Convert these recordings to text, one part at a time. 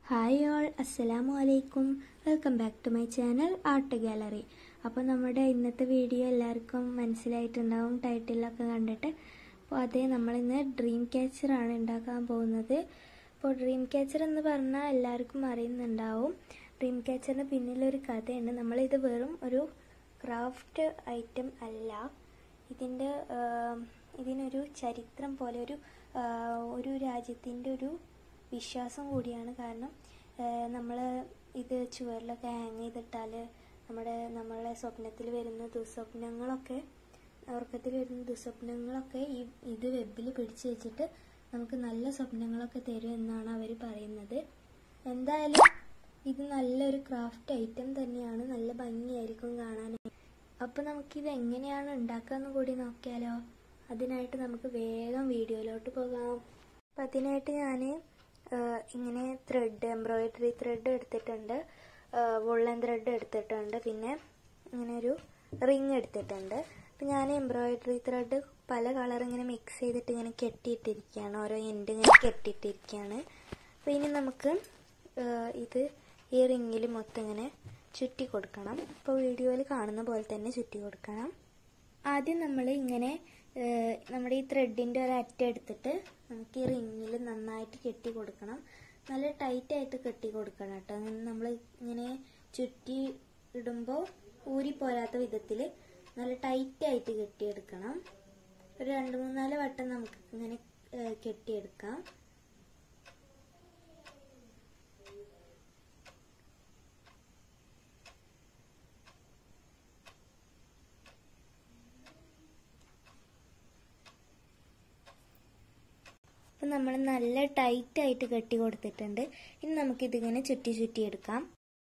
Hi all, അസ്സലാമു അലൈക്കും. Welcome back to my channel art gallery. അപ്പോൾ നമ്മുടെ ഇന്നത്തെ വീഡിയോ എല്ലാവർക്കും മനസ്സിലായിട്ടുണ്ടാവും, ടൈറ്റിലൊക്കെ കണ്ടിട്ട്. അപ്പോൾ അതേ നമ്മളിന്ന് ഡ്രീം ക്യാച്ചറാണ് ഉണ്ടാക്കാൻ പോകുന്നത്. അപ്പോൾ ഡ്രീം ക്യാച്ചർ എന്ന് പറഞ്ഞാൽ എല്ലാവർക്കും അറിയുന്നുണ്ടാവും. ഡ്രീം ക്യാച്ചറിന് പിന്നിലൊരു കഥയുണ്ട്. നമ്മളിത് വെറും ഒരു ക്രാഫ്റ്റ് ഐറ്റം അല്ല, ഇതിനൊരു ചരിത്രം പോലെ ഒരു രാജ്യത്തിൻ്റെ ഒരു വിശ്വാസം കൂടിയാണ്. കാരണം നമ്മൾ ഇത് ചുവരിലൊക്കെ ഹാങ് ചെയ്തിട്ടാൽ നമ്മളെ സ്വപ്നത്തിൽ വരുന്ന ദുസ്വപ്നങ്ങളൊക്കെ ഇത് വെബിൽ പിടിച്ചു വെച്ചിട്ട് നമുക്ക് നല്ല സ്വപ്നങ്ങളൊക്കെ തരും എന്നാണ് അവർ പറയുന്നത്. എന്തായാലും ഇത് നല്ലൊരു ക്രാഫ്റ്റ് ഐറ്റം തന്നെയാണ്, നല്ല ഭംഗിയായിരിക്കും കാണാൻ. അപ്പോൾ നമുക്കിത് എങ്ങനെയാണ് ഉണ്ടാക്കാമെന്ന് കൂടി നോക്കിയാലോ. അതിനായിട്ട് നമുക്ക് വേഗം വീഡിയോയിലോട്ട് പോകാം. അപ്പം അതിനായിട്ട് ഞാൻ ഇങ്ങനെ എംബ്രോയിഡറി ത്രെഡ് എടുത്തിട്ടുണ്ട്, വുള്ളൻ ത്രെഡ് എടുത്തിട്ടുണ്ട്, പിന്നെ ഇങ്ങനെ ഒരു റിങ് എടുത്തിട്ടുണ്ട്. അപ്പം ഞാൻ എംബ്രോയിഡറി ത്രെഡ് പല കളർ ഇങ്ങനെ മിക്സ് ചെയ്തിട്ട് ഇങ്ങനെ കെട്ടിയിട്ടിരിക്കുകയാണ്, ഓരോ എൻഡ് ഇങ്ങനെ കെട്ടിയിട്ടിരിക്കുകയാണ്. അപ്പോൾ ഇനി നമുക്ക് ഈ റിങ്ങിൽ മൊത്തം ഇങ്ങനെ ചുറ്റി കൊടുക്കണം. അപ്പോൾ വീഡിയോയിൽ കാണുന്ന പോലെ തന്നെ ചുറ്റി കൊടുക്കണം. ആദ്യം നമ്മൾ ഇങ്ങനെ നമ്മുടെ ഈ ത്രെഡിൻ്റെ ഒരു അറ്റം എടുത്തിട്ട് നമുക്ക് ഈ റിങ്ങിൽ നന്നായിട്ട് കെട്ടി കൊടുക്കണം. നല്ല ടൈറ്റായിട്ട് കെട്ടി കൊടുക്കണം കേട്ടോ. നമ്മൾ ഇങ്ങനെ ചുറ്റി ഇടുമ്പോൾ ഊരിപ്പോരാത്ത വിധത്തിൽ നല്ല ടൈറ്റായിട്ട് കെട്ടിയെടുക്കണം. ഒരു 2-3-4 വട്ടം നമുക്ക് ഇങ്ങനെ കെട്ടിയെടുക്കാം. അപ്പം നമ്മൾ നല്ല ടൈറ്റായിട്ട് കെട്ടി കൊടുത്തിട്ടുണ്ട്. ഇനി നമുക്കിതിങ്ങനെ ചുറ്റി എടുക്കാം.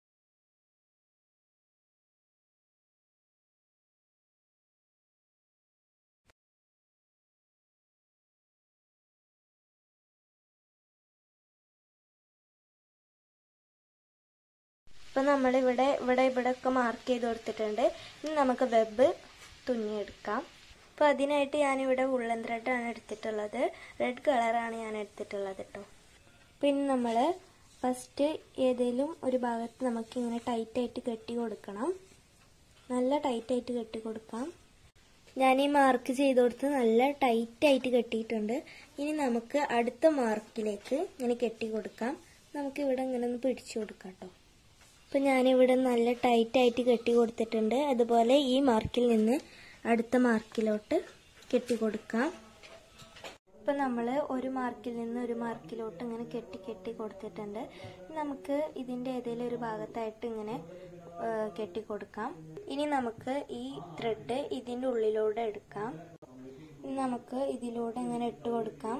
അപ്പം നമ്മളിവിടെ ഒക്കെ മാർക്ക് ചെയ്ത് കൊടുത്തിട്ടുണ്ട്. ഇനി നമുക്ക് വെബ് തുന്നിയെടുക്കാം. അപ്പോൾ അതിനായിട്ട് ഞാനിവിടെ വുള്ളൻ ത്രെഡാണ് എടുത്തിട്ടുള്ളത്, റെഡ് കളറാണ് ഞാൻ എടുത്തിട്ടുള്ളത് കേട്ടോ. പിന്നെ നമ്മൾ ഫസ്റ്റ് ഏതെങ്കിലും ഒരു ഭാഗത്ത് നമുക്കിങ്ങനെ ടൈറ്റായിട്ട് കെട്ടി കൊടുക്കണം, നല്ല ടൈറ്റായിട്ട് കെട്ടി കൊടുക്കാം. ഞാൻ ഈ മാർക്ക് ചെയ്ത് കൊടുത്ത് നല്ല ടൈറ്റായിട്ട് കെട്ടിയിട്ടുണ്ട്. ഇനി നമുക്ക് അടുത്ത മാർക്കിലേക്ക് ഇങ്ങനെ കെട്ടി കൊടുക്കാം. നമുക്കിവിടെ ഇങ്ങനെ ഒന്ന് പിടിച്ചു കൊടുക്കാം കേട്ടോ. അപ്പം ഞാനിവിടെ നല്ല ടൈറ്റായിട്ട് കെട്ടി കൊടുത്തിട്ടുണ്ട്. അതുപോലെ ഈ മാർക്കിൽ നിന്ന് അടുത്ത മാർക്കിലോട്ട് കെട്ടി കൊടുക്കാം. ഇപ്പം നമ്മൾ ഒരു മാർക്കിൽ നിന്ന് ഒരു മാർക്കിലോട്ട് ഇങ്ങനെ കെട്ടി കൊടുത്തിട്ടുണ്ട്. നമുക്ക് ഇതിൻ്റെ ഏതെങ്കിലും ഒരു ഭാഗത്തായിട്ട് ഇങ്ങനെ കെട്ടി കൊടുക്കാം. ഇനി നമുക്ക് ഈ ത്രെഡ് ഇതിൻ്റെ ഉള്ളിലൂടെ എടുക്കാം. ഇനി നമുക്ക് ഇതിലൂടെ ഇങ്ങനെ ഇട്ട് കൊടുക്കാം.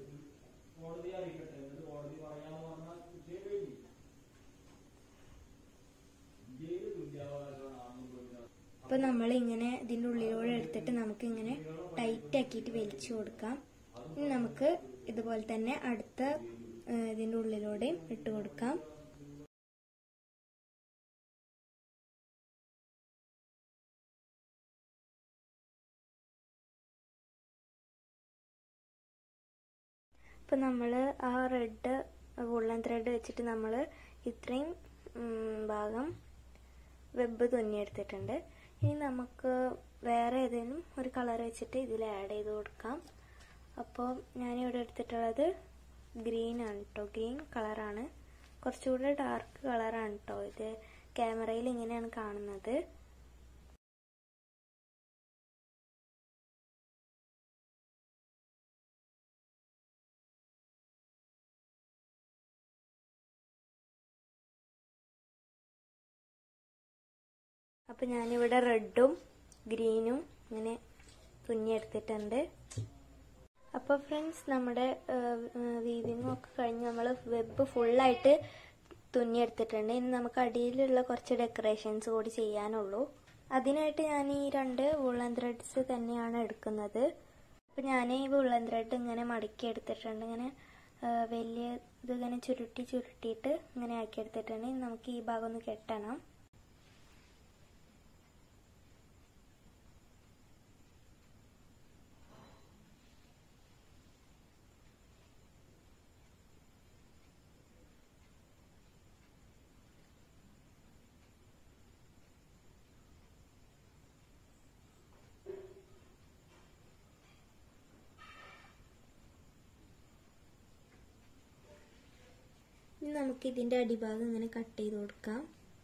അപ്പോൾ നമ്മളിങ്ങനെ ഇതിൻ്റെ ഉള്ളിലൂടെ എടുത്തിട്ട് നമുക്കിങ്ങനെ ടൈറ്റ് ആക്കിയിട്ട് വലിച്ചു കൊടുക്കാം. ഇനി നമുക്ക് ഇതുപോലെ തന്നെ അടുത്ത ഇതിൻ്റെ ഉള്ളിലൂടെയും ഇട്ട് കൊടുക്കാം. അപ്പോൾ നമ്മൾ ആ റെഡ് വുള്ളൻ ത്രെഡ് വെച്ചിട്ട് നമ്മൾ ഇത്രയും ഭാഗം വെബ് തുന്നിയെടുത്തിട്ടുണ്ട്. ഇനി നമുക്ക് വേറെ ഏതെങ്കിലും ഒരു കളർ വെച്ചിട്ട് ഇതിൽ ആഡ് ചെയ്ത് കൊടുക്കാം. അപ്പോൾ ഞാനിവിടെ എടുത്തിട്ടുള്ളത് ഗ്രീൻ ആണ് കേട്ടോ, ഗ്രീൻ കളറാണ്, കുറച്ചുകൂടെ ഡാർക്ക് കളറാണ് കേട്ടോ. ഇത് ക്യാമറയിൽ ഇങ്ങനെയാണ് കാണുന്നത്. അപ്പം ഞാനിവിടെ റെഡും ഗ്രീനും ഇങ്ങനെ തുന്നിയെടുത്തിട്ടുണ്ട്. അപ്പോൾ ഫ്രണ്ട്സ്, നമ്മുടെ വീവിങ്ങും ഒക്കെ കഴിഞ്ഞ് നമ്മൾ വെബ് ഫുള്ളായിട്ട് തുന്നിയെടുത്തിട്ടുണ്ട്. ഇനി നമുക്ക് അടിയിലുള്ള കുറച്ച് ഡെക്കറേഷൻസ് കൂടി ചെയ്യാനുള്ളൂ. അതിനായിട്ട് ഞാൻ ഈ 2 വുള്ളൻ ത്രെഡ്സ് തന്നെയാണ് എടുക്കുന്നത്. അപ്പോൾ ഞാൻ ഈ വുള്ളൻ ത്രെഡ് ഇങ്ങനെ മടക്കി എടുത്തിട്ടുണ്ട്. ഇങ്ങനെ വലിയ ഇതിങ്ങനെ ചുരുട്ടിയിട്ട് ഇങ്ങനെ ആക്കി എടുത്തിട്ടുണ്ട്. ഇനി നമുക്ക് ഈ ഭാഗം ഒന്ന് കെട്ടണം. ഇനി നമുക്ക് ഇതിൻ്റെ അടിഭാഗം ഇങ്ങനെ കട്ട് ചെയ്ത് കൊടുക്കാം.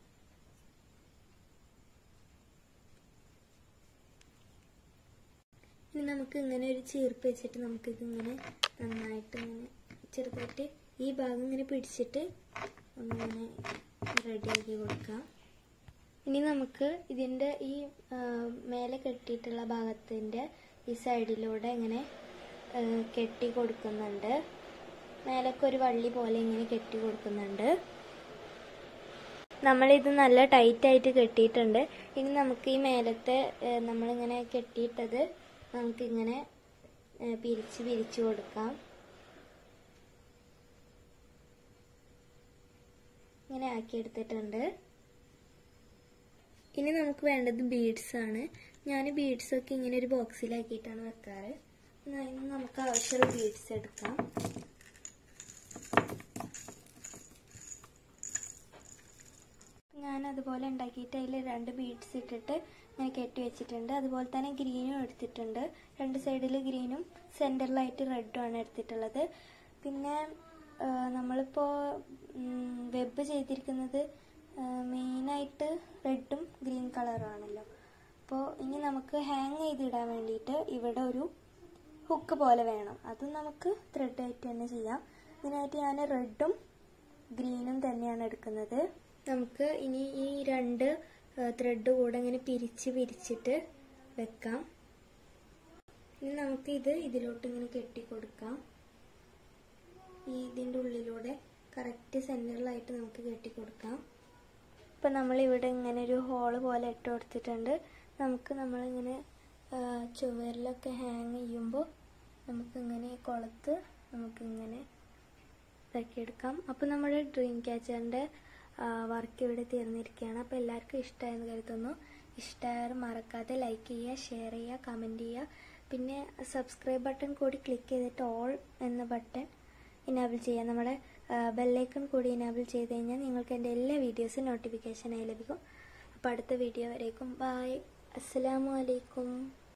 ഇനി നമുക്ക് ഇങ്ങനെ ഒരു ചീർപ്പ് വെച്ചിട്ട് നമുക്കിതിങ്ങനെ നന്നായിട്ട് ഇങ്ങനെ ചെറുതായിട്ട് ഈ ഭാഗം ഇങ്ങനെ പിടിച്ചിട്ട് ഒന്നിങ്ങനെ റെഡിയാക്കി കൊടുക്കാം. ഇനി നമുക്ക് ഇതിൻ്റെ ഈ മേലെ കെട്ടിയിട്ടുള്ള ഭാഗത്തിൻ്റെ ഈ സൈഡിലൂടെ ഇങ്ങനെ കെട്ടി കൊടുക്കുന്നുണ്ട്. മേലൊക്കെ ഒരു വള്ളി പോലെ ഇങ്ങനെ കെട്ടി കൊടുക്കുന്നുണ്ട്. നമ്മളിത് നല്ല ടൈറ്റായിട്ട് കെട്ടിയിട്ടുണ്ട്. ഇനി നമുക്ക് ഈ മേലത്തെ നമ്മളിങ്ങനെ കെട്ടിയിട്ടത് നമുക്കിങ്ങനെ പിരിച്ച് കൊടുക്കാം. ഇങ്ങനെ ആക്കിയെടുത്തിട്ടുണ്ട്. ഇനി നമുക്ക് വേണ്ടത് ബീഡ്സ് ആണ്. ഞാൻ ബീഡ്സൊക്കെ ഇങ്ങനെ ഒരു ബോക്സിലാക്കിയിട്ടാണ് വെക്കാറ്. ഇന്ന് നമുക്ക് ആവശ്യമുള്ള ബീഡ്സ് എടുക്കാം. ഞാൻ അതുപോലെ ഉണ്ടാക്കിയിട്ട് അതിൽ 2 ബീഡ്സ് ഇട്ടിട്ട് ഇങ്ങനെ കെട്ടി വെച്ചിട്ടുണ്ട്. അതുപോലെ തന്നെ ഗ്രീനും എടുത്തിട്ടുണ്ട്. 2 സൈഡിൽ ഗ്രീനും സെൻറ്ററിലായിട്ട് റെഡും ആണ് എടുത്തിട്ടുള്ളത്. പിന്നെ നമ്മളിപ്പോൾ വെബ് ചെയ്തിരിക്കുന്നത് മെയിനായിട്ട് റെഡും ഗ്രീൻ കളറും ആണല്ലോ. അപ്പോൾ ഇനി നമുക്ക് ഹാങ് ചെയ്തിടാൻ വേണ്ടിയിട്ട് ഇവിടെ ഒരു ഹുക്ക് പോലെ വേണം. അതും നമുക്ക് ത്രെഡ് ആയിട്ട് തന്നെ ചെയ്യാം. ഇതിനായിട്ട് ഞാൻ റെഡും ഗ്രീനും തന്നെയാണ് എടുക്കുന്നത്. നമുക്ക് ഇനി ഈ 2 ത്രെഡ് കൂടെ ഇങ്ങനെ പിരിച്ചിട്ട് വെക്കാം. ഇനി നമുക്ക് ഇതിലോട്ട് ഇങ്ങനെ കെട്ടി കൊടുക്കാം. ഇതിൻ്റെ ഉള്ളിലൂടെ കറക്റ്റ് സെൻറ്ററിലായിട്ട് നമുക്ക് കെട്ടി കൊടുക്കാം. ഇപ്പം നമ്മളിവിടെ ഇങ്ങനെ ഒരു ഹോള് പോലെ ഇട്ട് കൊടുത്തിട്ടുണ്ട്. നമ്മളിങ്ങനെ ചുവരിലൊക്കെ ഹാങ് ചെയ്യുമ്പോൾ നമുക്കിങ്ങനെ കൊളുത്ത് നമുക്കിങ്ങനെ ഇതാക്കിയെടുക്കാം. അപ്പോൾ നമ്മുടെ ഡ്രീം ക്യാച്ചറിൻ്റെ വർക്ക് ഇവിടെ തീർന്നിരിക്കുകയാണ്. അപ്പോൾ എല്ലാവർക്കും ഇഷ്ടമായെന്ന് കരുതുന്നു. ഇഷ്ടമായാൽ മറക്കാതെ ലൈക്ക് ചെയ്യുക, ഷെയർ ചെയ്യുക, കമൻറ്റ് ചെയ്യുക. പിന്നെ സബ്സ്ക്രൈബ് ബട്ടൺ കൂടി ക്ലിക്ക് ചെയ്തിട്ട് ഓൾ എന്ന ബട്ടൺ ഇനാബിൾ ചെയ്യുക. നമ്മുടെ ബെല്ലൈക്കൺ കൂടി ഇനാബിൾ ചെയ്ത് കഴിഞ്ഞാൽ നിങ്ങൾക്ക് എൻ്റെ എല്ലാ വീഡിയോസും നോട്ടിഫിക്കേഷനായി ലഭിക്കും. അപ്പോൾ അടുത്ത വീഡിയോ വരേക്കും ബൈ. അസ്സലാമു അലൈക്കും.